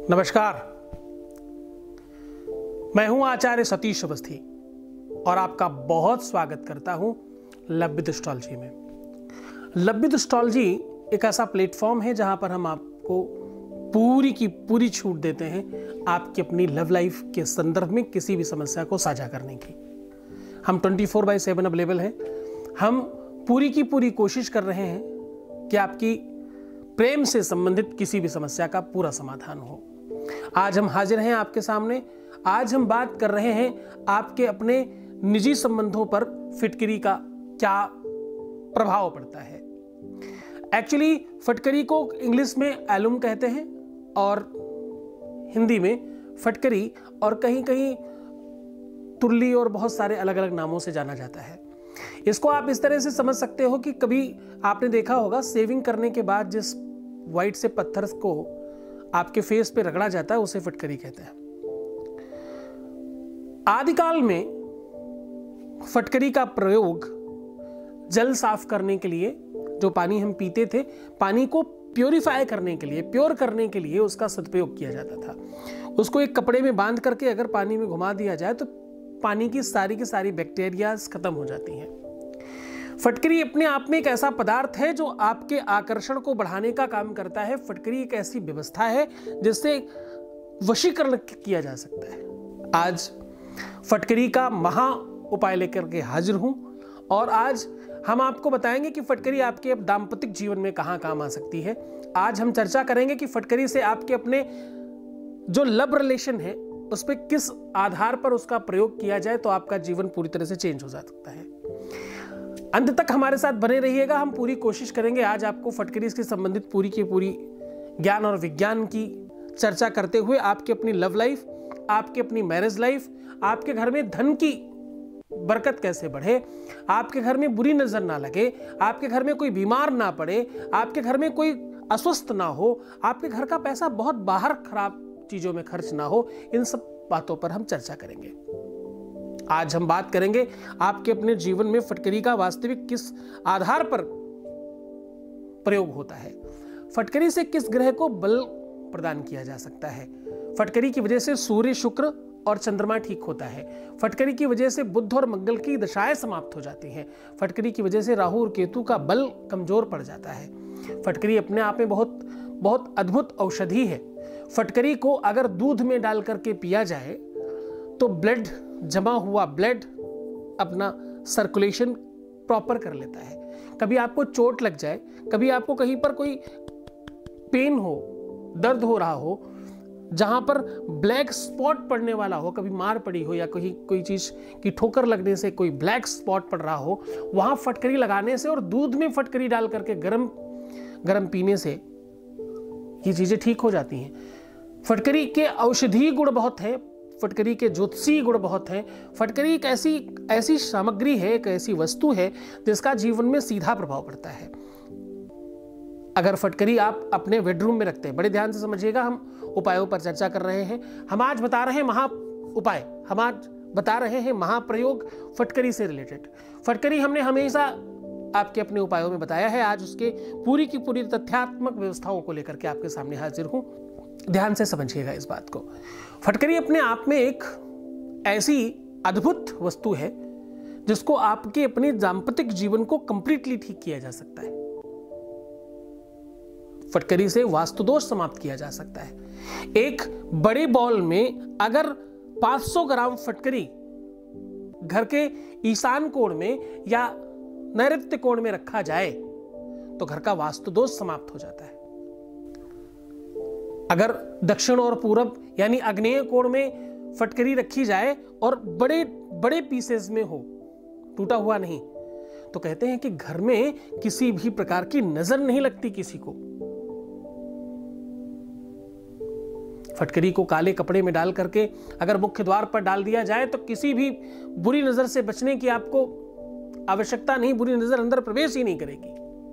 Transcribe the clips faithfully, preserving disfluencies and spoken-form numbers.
नमस्कार, मैं हूं आचार्य सतीश अवस्थी और आपका बहुत स्वागत करता हूं लव विद एस्ट्रोलॉजी में। लव विद एस्ट्रोलॉजी एक ऐसा प्लेटफॉर्म है जहां पर हम आपको पूरी की पूरी छूट देते हैं आपकी अपनी लव लाइफ के संदर्भ में किसी भी समस्या को साझा करने की। हम twenty four by seven available हैं। हम पूरी की पूरी कोशिश कर रहे हैं कि आपकी प्रेम से संबंधित किसी भी समस्या का पूरा समाधान हो। आज हम हाजिर हैं आपके सामने। आज हम बात कर रहे हैं आपके अपने निजी संबंधों पर फिटकरी का क्या प्रभाव पड़ता है। एक्चुअली फटकरी को इंग्लिश में एलुम कहते हैं और हिंदी में फटकरी और कहीं कहीं तुरली और बहुत सारे अलग अलग नामों से जाना जाता है। इसको आप इस तरह से समझ सकते हो कि कभी आपने देखा होगा सेविंग करने के बाद जिस व्हाइट से पत्थर को आपके फेस पे रगड़ा जाता है उसे फटकरी कहते हैं। आदिकाल में फटकरी का प्रयोग जल साफ करने के लिए, जो पानी हम पीते थे, पानी को प्योरीफाई करने के लिए, प्योर करने के लिए उसका सदुपयोग किया जाता था। उसको एक कपड़े में बांध करके अगर पानी में घुमा दिया जाए तो पानी की सारी की सारी बैक्टीरियाज खत्म हो जाती हैं। फटकरी अपने आप में एक ऐसा पदार्थ है जो आपके आकर्षण को बढ़ाने का काम करता है। फटकरी एक ऐसी व्यवस्था है जिससे वशीकरण किया जा सकता है। आज फटकरी का महा उपाय लेकर के हाजिर हूं और आज हम आपको बताएंगे कि फटकरी आपके दाम्पतिक जीवन में कहां काम आ सकती है। आज हम चर्चा करेंगे कि फटकरी से आपके अपने जो लव रिलेशन है उस पर किस आधार पर उसका प्रयोग किया जाए तो आपका जीवन पूरी तरह से चेंज हो जा सकता है। अंत तक हमारे साथ बने रहिएगा। हम पूरी कोशिश करेंगे आज आपको फटकरी से संबंधित पूरी की पूरी ज्ञान और विज्ञान की चर्चा करते हुए आपकी अपनी लव लाइफ, आपकी अपनी मैरिज लाइफ, आपके घर में धन की बरकत कैसे बढ़े, आपके घर में बुरी नजर ना लगे, आपके घर में कोई बीमार ना पड़े, आपके घर में कोई अस्वस्थ ना हो, आपके घर का पैसा बहुत बाहर खराब चीजों में खर्च ना हो, इन सब बातों पर हम चर्चा करेंगे। आज हम बात करेंगे आपके अपने जीवन में फटकरी का वास्तविक किस आधार पर प्रयोग होता है। फटकरी से किस ग्रह को बल प्रदान किया जा सकता है। फटकरी की वजह से सूर्य, शुक्र और चंद्रमा ठीक होता है। फटकरी की वजह से बुध और मंगल की दशाएं समाप्त हो जाती हैं। फटकरी की वजह से राहु और केतु का बल कमजोर पड़ जाता है। फटकरी अपने आप में बहुत बहुत अद्भुत औषधि है। फटकरी को अगर दूध में डाल करके पिया जाए तो ब्लड, जमा हुआ ब्लड अपना सर्कुलेशन प्रॉपर कर लेता है। कभी आपको चोट लग जाए, कभी आपको कहीं पर कोई पेन हो, दर्द हो रहा हो, जहां पर ब्लैक स्पॉट पड़ने वाला हो, कभी मार पड़ी हो या कहीं कोई चीज की ठोकर लगने से कोई ब्लैक स्पॉट पड़ रहा हो, वहां फटकरी लगाने से और दूध में फटकरी डाल करके गरम गरम पीने से ये चीजें ठीक हो जाती हैं। फटकरी के औषधीय गुण बहुत है, फटकरी के ज्योतिषीय गुण बहुत हैं। फटकरी एक ऐसी ऐसी सामग्री है, एक ऐसी वस्तु है जिसका जीवन में सीधा प्रभाव पड़ता है। अगर फटकरी आप अपने बेडरूम में रखते हैं, बड़े ध्यान से समझिएगा, हम उपायों पर चर्चा कर रहे हैं। हम आज बता रहे हैं महा उपाय, हम आज बता रहे हैं महाप्रयोग फटकरी से रिलेटेड। फटकरी हमने हमेशा आपके अपने उपायों में बताया है। आज उसके पूरी की पूरी तथ्यात्मक व्यवस्थाओं को लेकर के आपके सामने हाजिर हूं। ध्यान से समझिएगा इस बात को। फटकरी अपने आप में एक ऐसी अद्भुत वस्तु है जिसको आपके अपने दाम्पतिक जीवन को कंप्लीटली ठीक किया जा सकता है। फटकरी से वास्तु दोष समाप्त किया जा सकता है। एक बड़े बॉल में अगर पाँच सौ ग्राम फटकरी घर के ईशान कोण में या नैऋत्य कोण में रखा जाए तो घर का वास्तु दोष समाप्त हो जाता है। अगर दक्षिण और पूरब यानी आग्नेय कोण में फटकरी रखी जाए और बड़े बड़े पीसेस में हो, टूटा हुआ नहीं, तो कहते हैं कि घर में किसी भी प्रकार की नजर नहीं लगती किसी को। फटकरी को काले कपड़े में डाल करके अगर मुख्य द्वार पर डाल दिया जाए तो किसी भी बुरी नजर से बचने की आपको आवश्यकता नहीं, बुरी नजर अंदर प्रवेश ही नहीं करेगी।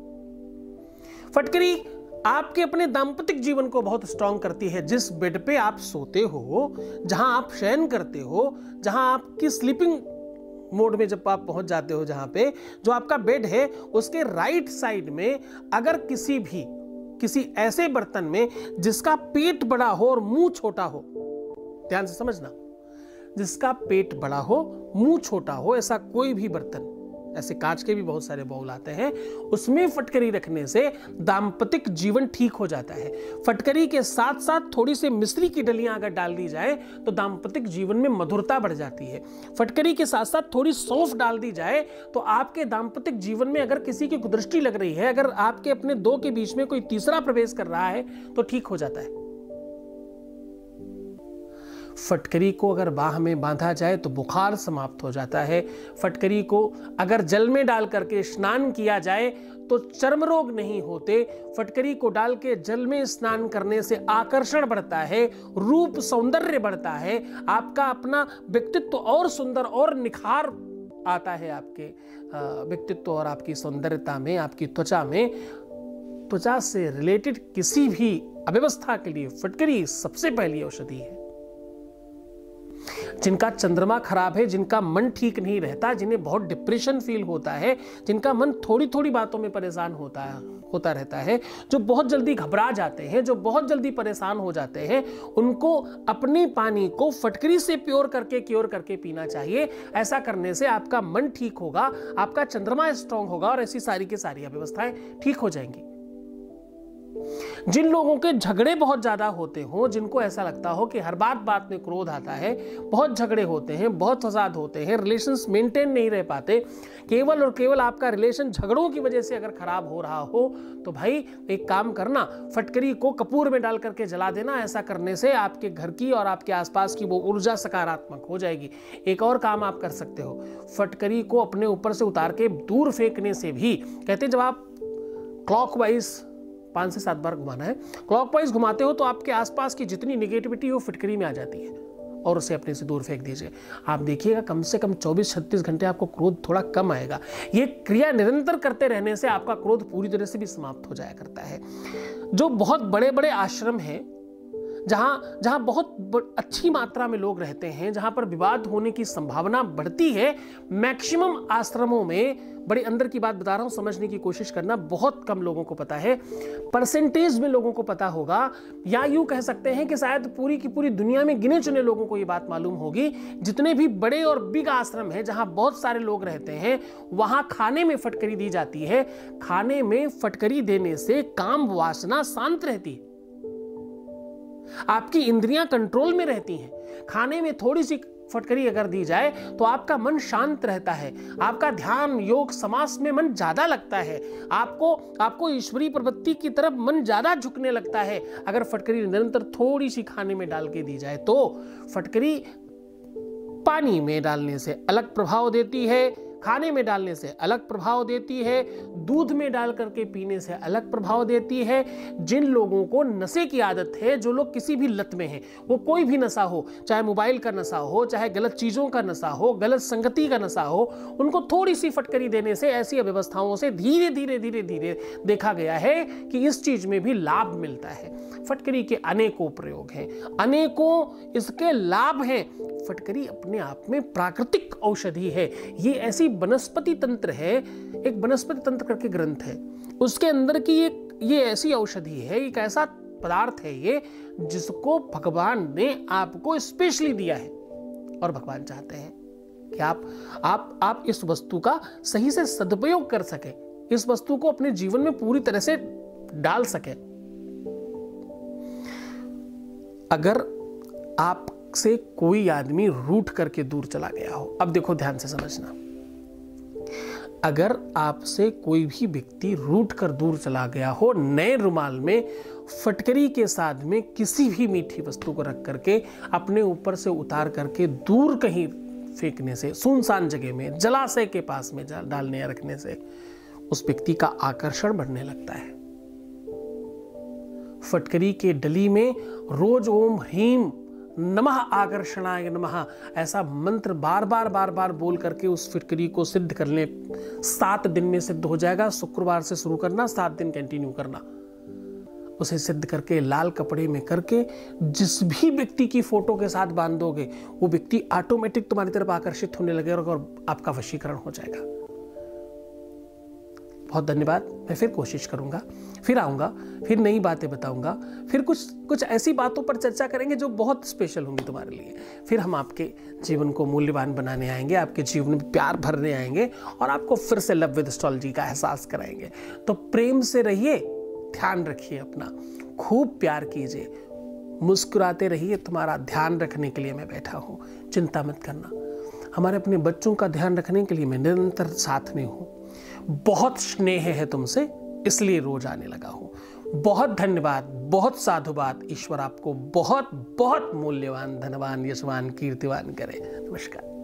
फटकरी आपके अपने दाम्पतिक जीवन को बहुत स्ट्रांग करती है। जिस बेड पे आप सोते हो, जहां आप शयन करते हो, जहां आपकी स्लीपिंग मोड में जब आप पहुंच जाते हो, जहां पे जो आपका बेड है उसके राइट साइड में अगर किसी भी किसी ऐसे बर्तन में जिसका पेट बड़ा हो और मुंह छोटा हो। ध्यान से समझना, जिसका पेट बड़ा हो, मुंह छोटा हो, ऐसा कोई भी बर्तन, ऐसे कांच के भी बहुत सारे बाउल आते हैं, उसमें फटकरी रखने से दाम्पतिक जीवन ठीक हो जाता है। फटकरी के साथ साथ थोड़ी सी मिश्री की डलियां अगर डाल दी जाए तो दाम्पतिक जीवन में मधुरता बढ़ जाती है। फटकरी के साथ साथ थोड़ी सौंफ डाल दी जाए तो आपके दाम्पतिक जीवन में अगर किसी की कुदृष्टि लग रही है, अगर आपके अपने दो के बीच में कोई तीसरा प्रवेश कर रहा है तो ठीक हो जाता है। फटकरी को अगर बाह में बांधा जाए तो बुखार समाप्त हो जाता है। फटकरी को अगर जल में डाल करके स्नान किया जाए तो चर्म रोग नहीं होते। फटकरी को डाल के जल में स्नान करने से आकर्षण बढ़ता है, रूप सौंदर्य बढ़ता है, आपका अपना व्यक्तित्व और सुंदर और निखार आता है आपके व्यक्तित्व और आपकी सौंदर्यता में, आपकी त्वचा में। त्वचा से रिलेटेड किसी भी अव्यवस्था के लिए फटकरी सबसे पहली औषधि है। जिनका चंद्रमा खराब है, जिनका मन ठीक नहीं रहता, जिन्हें बहुत डिप्रेशन फील होता है, जिनका मन थोड़ी थोड़ी बातों में परेशान होता है होता रहता है, जो बहुत जल्दी घबरा जाते हैं, जो बहुत जल्दी परेशान हो जाते हैं, उनको अपने पानी को फटकरी से प्योर करके क्योर करके पीना चाहिए। ऐसा करने से आपका मन ठीक होगा, आपका चंद्रमा स्ट्रांग होगा और ऐसी सारी की सारी व्यवस्थाएं ठीक हो जाएंगी। जिन लोगों के झगड़े बहुत ज्यादा होते हो, जिनको ऐसा लगता हो कि हर बात बात में क्रोध आता है, बहुत झगड़े होते हैं, बहुत फसाद होते हैं, रिलेशंस मेंटेन नहीं रह पाते, केवल और केवल आपका रिलेशन झगड़ों की वजह से अगर खराब हो रहा हो तो भाई एक काम करना, फटकरी को कपूर में डाल करके जला देना। ऐसा करने से आपके घर की और आपके आसपास की वो ऊर्जा सकारात्मक हो जाएगी। एक और काम आप कर सकते हो, फटकरी को अपने ऊपर से उतार के दूर फेंकने से भी, कहते हैं जब आप क्लॉकवाइज पांच से सात बार घुमाना है, क्लॉकवाइज घुमाते हो तो आपके आसपास की जितनी निगेटिविटी वो फिटकरी में आ जाती है और उसे अपने से दूर फेंक दीजिए। आप देखिएगा कम से कम चौबीस छत्तीस घंटे आपको क्रोध थोड़ा कम आएगा। ये क्रिया निरंतर करते रहने से आपका क्रोध पूरी तरह से भी समाप्त हो जाया करता है। जो बहुत बड़े बड़े आश्रम हैं, जहां जहां बहुत अच्छी मात्रा में लोग रहते हैं, जहां पर विवाद होने की संभावना बढ़ती है, मैक्सिमम आश्रमों में, बड़े अंदर की बात बता रहा हूं, समझने की कोशिश करना, बहुत कम लोगों को पता है, परसेंटेज में लोगों को पता होगा, या यूं कह सकते हैं कि शायद पूरी की पूरी दुनिया में गिने चुने लोगों को यह बात मालूम होगी। जितने भी बड़े और बिग आश्रम हैं, जहां बहुत सारे लोग रहते हैं, वहां खाने में फटकरी दी जाती है। खाने में फटकरी देने से काम वासना शांत रहती है, आपकी इंद्रियां कंट्रोल में रहती हैं। खाने में थोड़ी सी फटकरी अगर दी जाए तो आपका मन शांत रहता है, आपका ध्यान योग समास में मन ज्यादा लगता है, आपको आपको ईश्वरीय प्रवृत्ति की तरफ मन ज्यादा झुकने लगता है। अगर फटकरी निरंतर थोड़ी सी खाने में डाल के दी जाए तो फटकरी पानी में डालने से अलग प्रभाव देती है, खाने में डालने से अलग प्रभाव देती है, दूध में डाल करके पीने से अलग प्रभाव देती है। जिन लोगों को नशे की आदत है, जो लोग किसी भी लत में हैं, वो कोई भी नशा हो, चाहे मोबाइल का नशा हो, चाहे गलत चीजों का नशा हो, गलत संगति का नशा हो, उनको थोड़ी सी फटकरी देने से ऐसी अव्यवस्थाओं से धीरे धीरे धीरे धीरे देखा गया है कि इस चीज में भी लाभ मिलता है। फटकरी के अनेकों प्रयोग हैं, अनेकों इसके लाभ हैं। फटकरी अपने आप में प्राकृतिक औषधि है। ये ऐसी वनस्पति तंत्र है, एक वनस्पति तंत्र करके ग्रंथ है, उसके अंदर की एक ये ऐसी औषधि है, एक ऐसा पदार्थ है ये, जिसको भगवान ने आपको स्पेशली दिया है। और भगवान चाहते हैं कि आप आप आप इस वस्तु का सही से सदुपयोग कर सके, इस वस्तु को अपने जीवन में पूरी तरह से डाल सके। अगर आपसे कोई आदमी रूठ करके दूर चला गया हो, अब देखो ध्यान से समझना, अगर आपसे कोई भी व्यक्ति रूठ कर दूर चला गया हो, नए रुमाल में फटकरी के साथ में किसी भी मीठी वस्तु को रख करके अपने ऊपर से उतार करके दूर कहीं फेंकने से, सुनसान जगह में, जलाशय के पास में डालने या रखने से उस व्यक्ति का आकर्षण बढ़ने लगता है। फटकरी के डली में रोज ओम ह्रीम नमः आकर्षणाय नमः ऐसा मंत्र बार बार बार बार बोल करके उस फटकरी को सिद्ध कर ले। सात दिन में सिद्ध हो जाएगा। शुक्रवार से शुरू करना, सात दिन कंटिन्यू करना। उसे सिद्ध करके लाल कपड़े में करके जिस भी व्यक्ति की फोटो के साथ बांधोगे, वो व्यक्ति ऑटोमेटिक तुम्हारी तरफ आकर्षित होने लगेगा और आपका वशीकरण हो जाएगा। बहुत धन्यवाद। मैं फिर कोशिश करूँगा, फिर आऊँगा, फिर नई बातें बताऊँगा, फिर कुछ कुछ ऐसी बातों पर चर्चा करेंगे जो बहुत स्पेशल होंगी तुम्हारे लिए। फिर हम आपके जीवन को मूल्यवान बनाने आएंगे, आपके जीवन में प्यार भरने आएंगे और आपको फिर से लव विद एस्ट्रोलॉजी का एहसास कराएंगे। तो प्रेम से रहिए, ध्यान रखिए अपना, खूब प्यार कीजिए, मुस्कुराते रहिए। तुम्हारा ध्यान रखने के लिए मैं बैठा हूँ, चिंता मत करना। हमारे अपने बच्चों का ध्यान रखने के लिए मैं निरंतर साथ में हूँ। बहुत स्नेह है तुमसे, इसलिए रोज आने लगा हूँ। बहुत धन्यवाद, बहुत साधुवाद। ईश्वर आपको बहुत बहुत मूल्यवान, धनवान, यशवान, कीर्तिवान करे। नमस्कार।